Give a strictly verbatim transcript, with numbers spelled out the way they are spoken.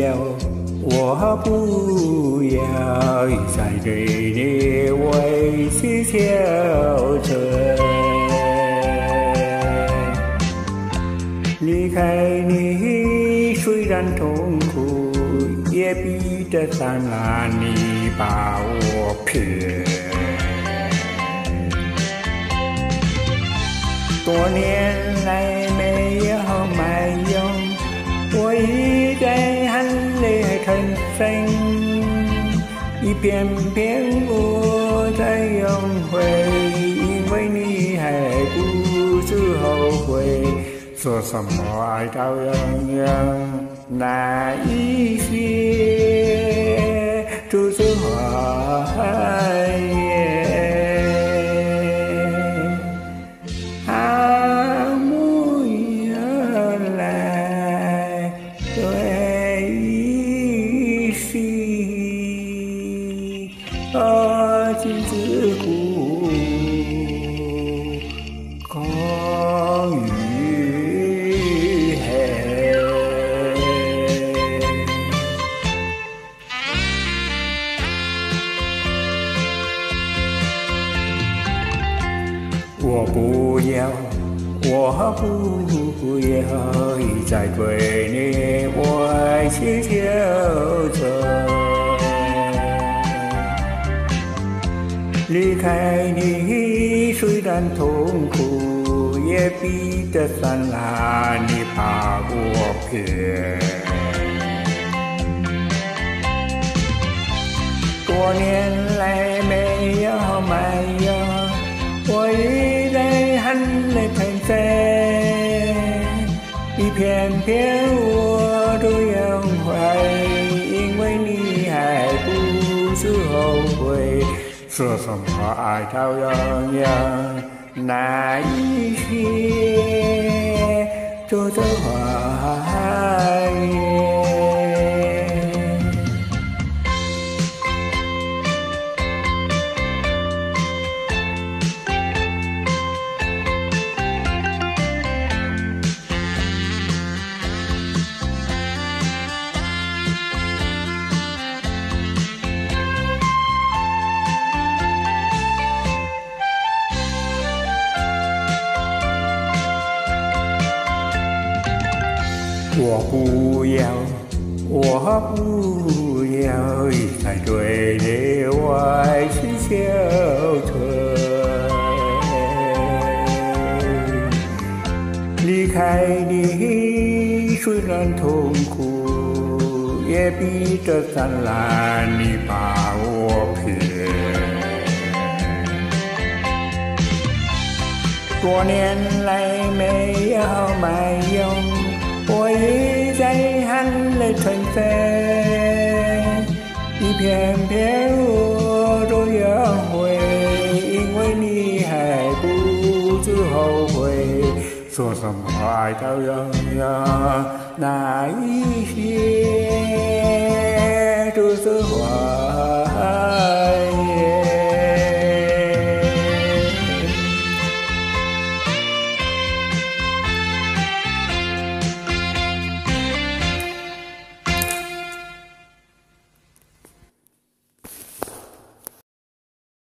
要，我不要再对你维系小存。离开你虽然痛苦，也比得上啊你把我骗。多年来没有埋怨，我一再含泪成生，一片片我在用回，因为你还不知后悔。说什么爱到永远，那一些都是谎言。阿木原来对一心，而今自古空余黑。我不要，我不要再对你歪曲纠缠。离开你虽然痛苦，也比得上啊你把我骗。多年来没有埋怨，我一再含泪成生，一片片我都用回，因为你还不知后悔。说什么爱到永远，那一些都是谎言。我不要，我不要再对你歪曲纠缠。离开你虽然痛苦，也比得上啊你把我骗。多年来没有埋怨，我一再含泪成生，一片片我都要回，因为你还不知后悔。说什么爱到永远，那一些都是谎。